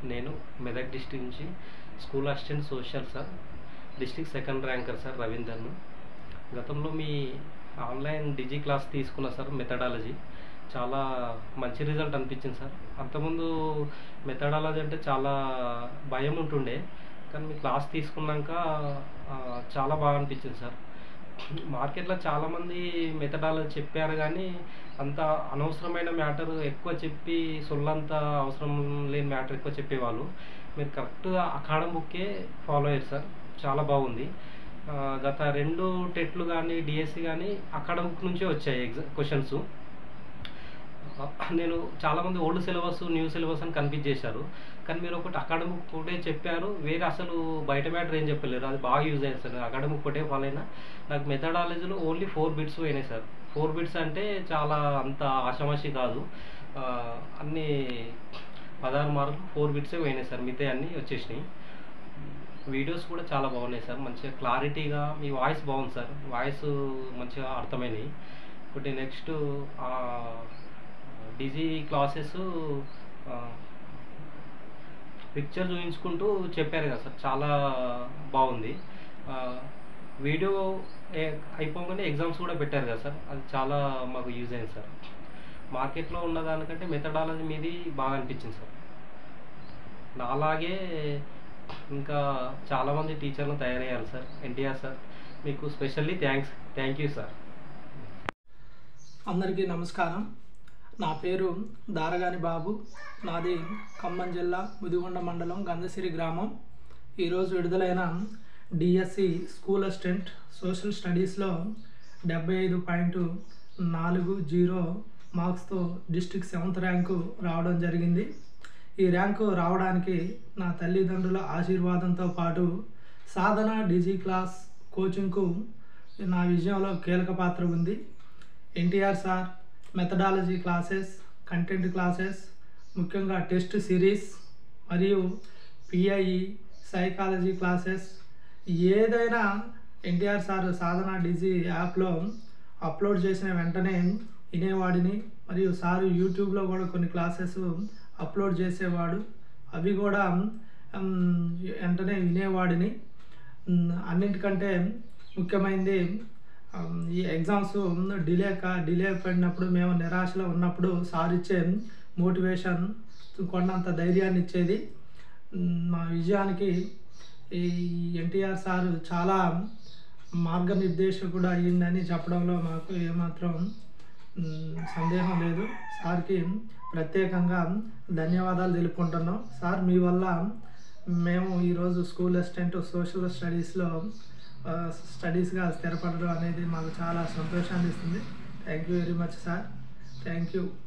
నేను మెదక్ డిస్ట్రిక్ట్ నుంచి school assistant social sir, district second ranker sir రవీందర్ను. గతంలో మీ ఆన్లైన్ డిజీ క్లాస్ తీసుకున్నా సార్, మెథడాలజీ చాలా మంచి రిజల్ట్ అనిపించింది సార్. అంతకుముందు మెథడాలజీ అంటే చాలా భయం ఉంటుండే, కానీ మీ క్లాస్ తీసుకున్నాక చాలా బాగా అనిపించింది సార్. మార్కెట్లో చాలామంది మెథడాలజీ చెప్పారు, కానీ అంత అనవసరమైన మ్యాటర్ ఎక్కువ చెప్పి సొల్లంత అవసరం లేని మ్యాటర్ ఎక్కువ చెప్పేవాళ్ళు. మీరు కరెక్ట్గా అకాడమీ బుక్కే ఫాలో అయ్యారు సార్, చాలా బాగుంది. గత 2 టెట్లు కానీ డిఎస్సి కానీ అకాడమీ బుక్ నుంచే వచ్చాయి క్వశ్చన్స్. నేను చాలామంది ఓల్డ్ సిలబస్ న్యూ సిలబస్ అని కన్ఫ్యూజ్ చేశారు, కానీ మీరు ఒకటి అకాడమిక్ ఒకటే చెప్పారు, వేరే అసలు బయట మ్యాటర్ ఏం చెప్పలేరు. అది బాగా యూజ్ అయింది సార్. అకాడమిక్ ఒకటే ఫాలో అయినా నాకు మెథడాలజీలో ఓన్లీ 4 బిట్స్ పోయినాయి సార్. 4 బిట్స్ అంటే చాలా అంత ఆషామాషి కాదు, అన్నీ 16 మార్కులు 4 బిట్సే పోయినాయి సార్, మిగతా అన్నీ వచ్చేసినాయి. వీడియోస్ కూడా చాలా బాగున్నాయి సార్, మంచిగా క్లారిటీగా. మీ వాయిస్ బాగుంది సార్, వాయిస్ మంచిగా అర్థమైనాయి. ఒకటి నెక్స్ట్ డిజీ క్లాసెస్ పిక్చర్ చూపించుకుంటూ చెప్పారు కదా సార్, చాలా బాగుంది. వీడియో అయిపోగానే ఎగ్జామ్స్ కూడా పెట్టారు కదా సార్, అది చాలా మాకు యూజ్ అయింది సార్. మార్కెట్లో ఉన్న దానికంటే మెథడాలజీ మీది బాగా అనిపించింది సార్. నాలాగే ఇంకా చాలామంది టీచర్లు తయారయ్యారు సార్. ఎన్టీఆర్ సార్, మీకు స్పెషల్లీ థ్యాంక్ యూ సార్. అందరికీ నమస్కారం. నా పేరు దారగాని బాబు, నాది ఖమ్మం జిల్లా ముదిగొండ మండలం గంధసిరి గ్రామం. ఈరోజు విడుదలైన డిఎస్సి స్కూల్ అసిస్టెంట్ సోషల్ స్టడీస్లో 75.40 మార్క్స్తో డిస్ట్రిక్ట్ 7th ర్యాంకు రావడం జరిగింది. ఈ ర్యాంకు రావడానికి నా తల్లిదండ్రుల ఆశీర్వాదంతో పాటు సాధన డిజీ క్లాస్ కోచింగ్కు నా విజయంలో కీలక పాత్ర ఉంది. NTR sir methodology classes, content classes, ముఖ్యంగా టెస్ట్ సిరీస్ మరియు పిఐఈ సైకాలజీ క్లాసెస్ ఏదైనా ఎన్టీఆర్ సార్ సాధన డిజీ యాప్లో అప్లోడ్ చేసిన వెంటనే వినేవాడిని. మరియు సార్ యూట్యూబ్లో కూడా కొన్ని క్లాసెస్ అప్లోడ్ చేసేవాడు, అవి కూడా వెంటనే వినేవాడిని. అన్నింటికంటే ముఖ్యమైనది ఈ ఎగ్జామ్స్ డిలే పడినప్పుడు, మేము నిరాశలో ఉన్నప్పుడు సార్ ఇచ్చే మోటివేషన్ కొండంత ధైర్యాన్ని ఇచ్చేది. మా విజయానికి ఈ ఎన్టీఆర్ సార్ చాలా మార్గనిర్దేశకుడు అయ్యిందని చెప్పడంలో మాకు ఏమాత్రం సందేహం లేదు. సార్కి ప్రత్యేకంగా ధన్యవాదాలు తెలుపుకుంటున్నాం. సార్, మీ వల్ల మేము ఈరోజు స్కూల్ అసిస్టెంట్ సోషల్ స్టడీస్గా స్థిరపడడం అనేది మాకు చాలా సంతోషాన్ని ఇస్తుంది. Thank you very much sir, thank you.